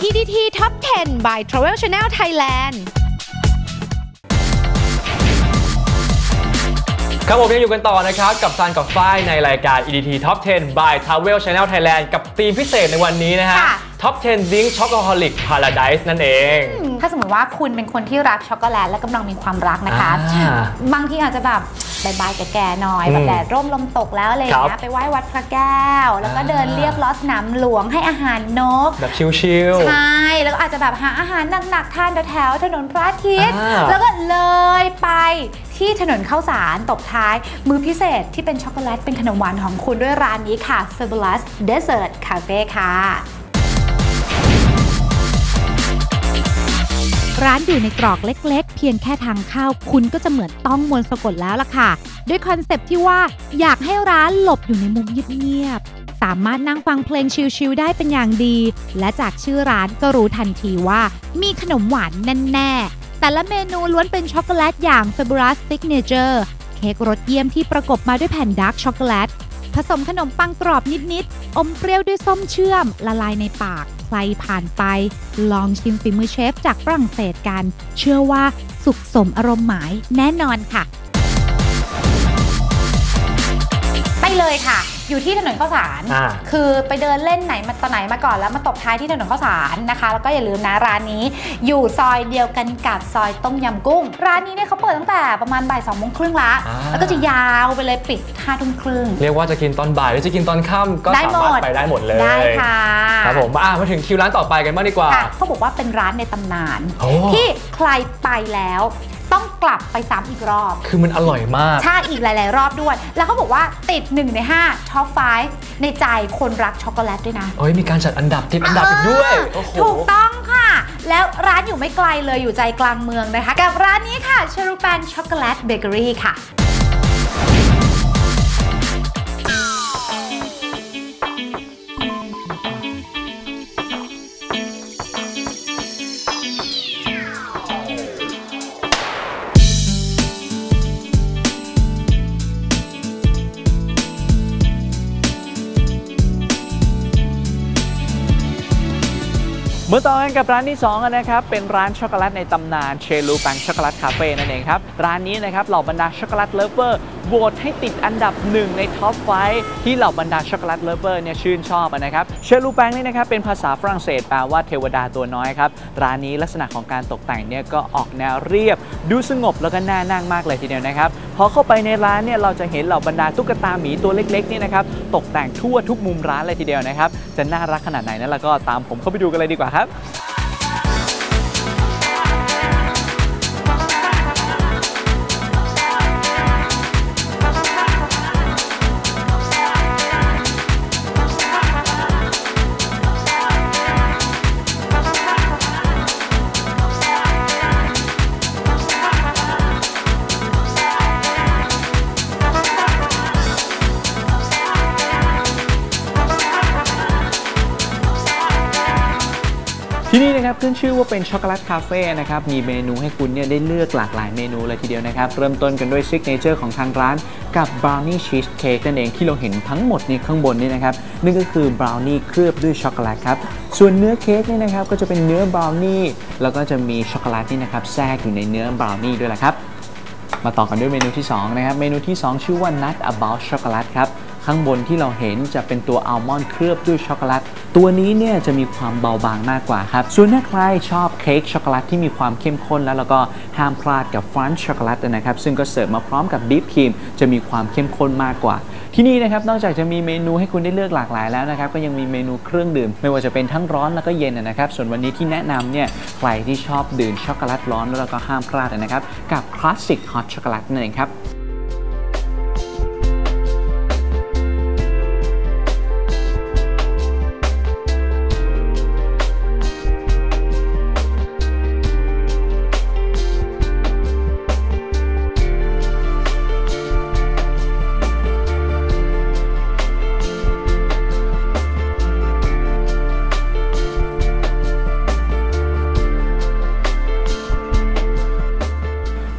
PTT Top 10 by Travel Channel Thailand ครับผมยังอยู่กันต่อนะครับกับซันกับฝ้ายในรายการ EDT Top 10 by Travel Channel Thailand กับธีมพิเศษในวันนี้นะฮะ Top 10 Drink Chocoholic Paradise นั่นเองถ้าสมมติว่าคุณเป็นคนที่รักช็อกโกแลตและกำลังมีความรักนะคะบางทีอาจจะแบบบายๆแก่ๆหน่อยแบบแดดร่มลมตกแล้วอะไรอย่างเงี้ยไปไหว้วัดพระแก้วแล้วก็เดินเรียบล้อสนามหลวงให้อาหารนกแบบชิลๆใช่แล้วก็อาจจะแบบหาอาหารหนักๆทานแถวถนนพระอาทิตย์แล้วก็เลยไปที่ถนนข้าวสารตบท้ายมื้อพิเศษที่เป็นช็อกโกแลตเป็นขนมหวานของคุณด้วยร้านนี้ค่ะ Fabulous Dessert Cafe ค่ะร้านอยู่ในตรอกเล็กๆเพียงแค่ทางเข้าคุณก็จะเหมือนต้องมนต์สะกดแล้วล่ะค่ะด้วยคอนเซปต์ที่ว่าอยากให้ร้านหลบอยู่ในมุมเงียบๆสามารถนั่งฟังเพลงชิลๆได้เป็นอย่างดีและจากชื่อร้านก็รู้ทันทีว่ามีขนมหวานแน่ๆแต่ละเมนูล้วนเป็นช็อกโกแลตอย่าง Fabulous Signature เค้กรสเยี่ยมที่ประกบมาด้วยแผ่นดาร์กช็อกโกแลตผสมขนมปังกรอบนิดๆอมเปรี้ยวด้วยส้มเชื่อมละลายในปากใครผ่านไปลองชิมฝีมือเชฟจากฝรั่งเศสกันเชื่อว่าสุขสมอารมณ์หมายแน่นอนค่ะไปเลยค่ะอยู่ที่ถนนข้าวสารคือไปเดินเล่นไหนมาตอนไหนมาก่อนแล้วมาตบท้ายที่ถนนข้าวสารนะคะแล้วก็อย่าลืมนะร้านนี้อยู่ซอยเดียวกันกับซอยต้มยำกุ้งร้านนี้เนี่ยเขาเปิดตั้งแต่ประมาณบ่าย 2:30 ละแล้วก็จะยาวไปเลยปิด 5:30 เรียกว่าจะกินตอนบ่ายหรือจะกินตอนค่ำก็สามารถไปได้หมดเลยได้ค่ะครับผมมาถึงคิวร้านต่อไปกันบ้างดีกว่าเขาบอกว่าเป็นร้านในตำนานที่ใครไปแล้วต้องกลับไปซ้ำอีกรอบคือมันอร่อยมากใช่อีกหลายๆรอบด้วยแล้วเขาบอกว่าติด1 ใน 5 ท็อป 5 ในใจคนรักช็อกโกแลตด้วยนะมีการจัดอันดับติดอันดับอีกด้วยถูกต้องค่ะแล้วร้านอยู่ไม่ไกลเลยอยู่ใจกลางเมืองนะคะกับร้านนี้ค่ะเชรูแปนช็อกโกแลตเบเกอรี่ค่ะเมื่อต่อกันกับร้านที่2นะครับเป็นร้านช็อกโกแลตในตำนานเชลูปังช็อกโกแลตคาเฟ่นั่นเองครับร้านนี้นะครับเหล่าบรรดาช็อกโกแลตเลิฟเวอร์โหวตให้ติดอันดับ1ในท็อป 5ที่เหล่าบรรดาช็อกโกแลตเลิฟเวอร์เนี่ยชื่นชอบนะครับเชลูปังนี่นะครับเป็นภาษาฝรั่งเศสแปลว่าเทวดาตัวน้อยครับร้านนี้ลักษณะของการตกแต่งเนี่ยก็ออกแนวเรียบดูสงบแล้วก็น่านั่งมากเลยทีเดียวนะครับพอเข้าไปในร้านเนี่ยเราจะเห็นเหล่าบรรดาตุ๊กตาหมีตัวเล็กๆนี่นะครับตกแต่งทั่วทุกมุมร้านเลยทีเดียวนะครับจะน่ารักขนาดไหนนั้นแล้วก็ตามผมเข้าไปดูกันเลยดีกว่าครับที่นี่นะครับขึ้นชื่อว่าเป็นช็อกโกแลตคาเฟ่นะครับมีเมนูให้คุณเนี่ยได้เลือกหลากหลายเมนูเลยทีเดียวนะครับเริ่มต้นกันด้วยซิกเนเจอร์ของทางร้านกับบราวนี่ชีสเค้กนั่นเองที่เราเห็นทั้งหมดนี่ข้างบนนี่นะครับนั่นก็คือบราวนี่เคลือบด้วยช็อกโกแลตครับส่วนเนื้อเค้กนี่นะครับก็จะเป็นเนื้อบราวนี่แล้วก็จะมีช็อกโกแลตนี่นะครับแทรกอยู่ในเนื้อบราวนี่ด้วยแหละครับมาต่อกันด้วยเมนูที่2นะครับเมนูที่2ชื่อว่า Nut About Chocolate ครับข้างบนที่เราเห็นจะเป็นตัวอัลมอนด์เคลือบด้วยช็อกโกแลตตัวนี้เนี่ยจะมีความเบาบางมากกว่าครับส่วนถ้าใครชอบเค้กช็อกโกแลตที่มีความเข้มข้นแล้วก็ห้ามพลาดกับฟรันช์ช็อกโกแลตนะครับซึ่งก็เสิร์ฟมาพร้อมกับดิปครีมจะมีความเข้มข้นมากกว่าที่นี่นะครับนอกจากจะมีเมนูให้คุณได้เลือกหลากหลายแล้วนะครับก็ยังมีเมนูเครื่องดื่มไม่ว่าจะเป็นทั้งร้อนแล้วก็เย็นนะครับส่วนวันนี้ที่แนะนำเนี่ยใครที่ชอบดื่มช็อกโกแลตร้อนแล้วก็ห้ามพลาดนะครับกับคลาสสิกฮอตช็อกโกแลตนั่นเองครับ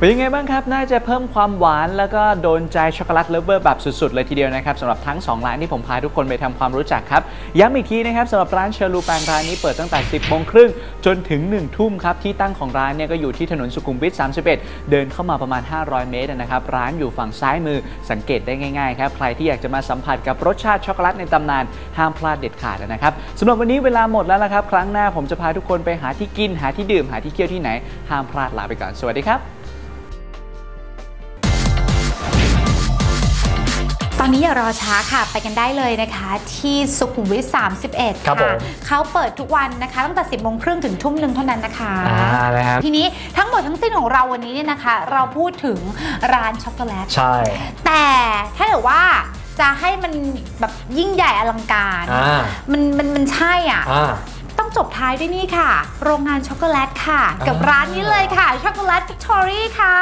เป็นยังไงบ้างครับน่าจะเพิ่มความหวานแล้วก็โดนใจช็อกโกแลตเลฟเวอร์แบบสุดๆเลยทีเดียวนะครับสำหรับทั้ง2ร้านที่ผมพาทุกคนไปทำความรู้จักครับย้ำอีกทีนะครับสำหรับร้านเชอรูแปงร้านนี้เปิดตั้งแต่ 10 โมงครึ่งจนถึง 1 ทุ่มครับที่ตั้งของร้านเนี่ยก็อยู่ที่ถนนสุขุมวิท 31 เดินเข้ามาประมาณ500 เมตรนะครับร้านอยู่ฝั่งซ้ายมือสังเกตได้ง่ายๆครับใครที่อยากจะมาสัมผัสกับรสชาติช็อกโกแลตในตำนานห้ามพลาดเด็ดขาดนะครับสำหรับวันนี้เวลาหมดแล้วละครับครั้งหน้าผมจะพาทุกคนไปหาที่กินหาที่ดื่มหาที่เที่ยวที่ไหนห้ามพลาดลาไปก่อนสวัสดีครับตอนนี้อย่ารอช้าค่ะไปกันได้เลยนะคะที่สุขุมวิท 31 ค่ะเขาเปิดทุกวันนะคะตั้งแต่ 10 โมงครึ่งถึงทุ่มนึงเท่านั้นนะคะทีนี้ทั้งหมดทั้งสิ้นของเราวันนี้เนี่ยนะคะเราพูดถึงร้านช็อกโกแลตใช่แต่ถ้าเกิดว่าจะให้มันแบบยิ่งใหญ่อลังการมันใช่อ่ะต้องจบท้ายด้วยนี่ค่ะโรงงานช็อกโกแลตค่ะกับร้านนี้เลยค่ะช็อกโกแลตวิกตอรี่ค่ะ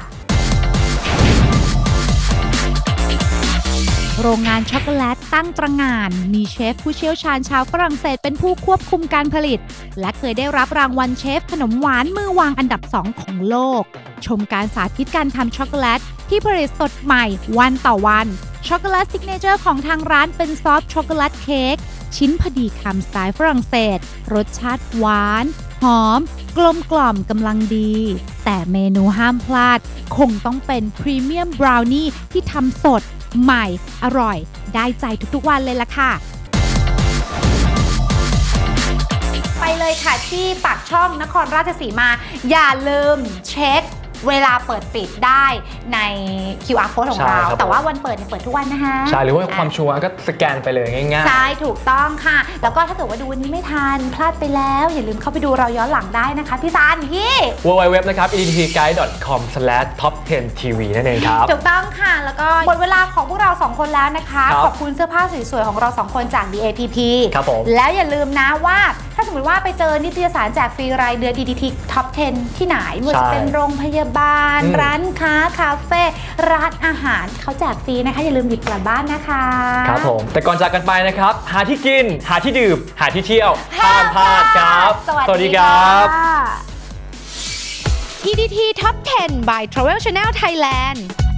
โรงงานช็อกโกแลตตั้งตระหง่านมีเชฟผู้เชี่ยวชาญชาวฝรั่งเศสเป็นผู้ควบคุมการผลิตและเคยได้รับรางวัลเชฟขนมหวานมือวางอันดับ2ของโลกชมการสาธิตการทำช็อกโกแลตที่ผลิตสดใหม่วันต่อวันช็อกโกแลตซิกเนเจอร์ของทางร้านเป็นซอฟต์ช็อกโกแลตเค้กชิ้นพอดีคำสไตล์ฝรั่งเศสรสชาติหวานหอมกลมกล่อมกำลังดีแต่เมนูห้ามพลาดคงต้องเป็นพรีเมียมบราวนี่ที่ทำสดใหม่อร่อยได้ใจทุกๆวันเลยล่ะค่ะไปเลยค่ะที่ปากช่องนครราชสีมาอย่าลืมเช็คเวลาเปิดปิดได้ใน QR code ของเราแต่ว่าวันเปิดเนี่ยเปิดทุกวันนะคะใช่หรือว่าความชัวร์ก็สแกนไปเลยง่ายๆใช่ถูกต้องค่ะแล้วก็ถ้าเกิดว่าดูวันนี้ไม่ทันพลาดไปแล้วอย่าลืมเข้าไปดูเราย้อนหลังได้นะคะพี่ซันที่ www นะครับ edtguide.com/top10tv นั่นเองครับถูกต้องค่ะแล้วก็หมดเวลาของพวกเรา2คนแล้วนะคะขอบคุณเสื้อผ้าสวยๆของเรา2คนจาก DAPP ครับผมแล้วอย่าลืมนะว่าถ้าสมมติว่าไปเจอนิตยสารแจกฟรีรายเดือน DDT Top 10 ที่ไหนไม่ว่าจะเป็นโรงพยาบาลร้านค้าคาเฟ่ร้านอาหารเขาแจกฟรีนะคะอย่าลืมหยิบกลับบ้านนะคะครับผมแต่ก่อนจากกันไปนะครับหาที่กินหาที่ดื่มหาที่เที่ยวห้ามพลาดครับสวัสดีครับ EDT Top 10 by Travel Channel Thailand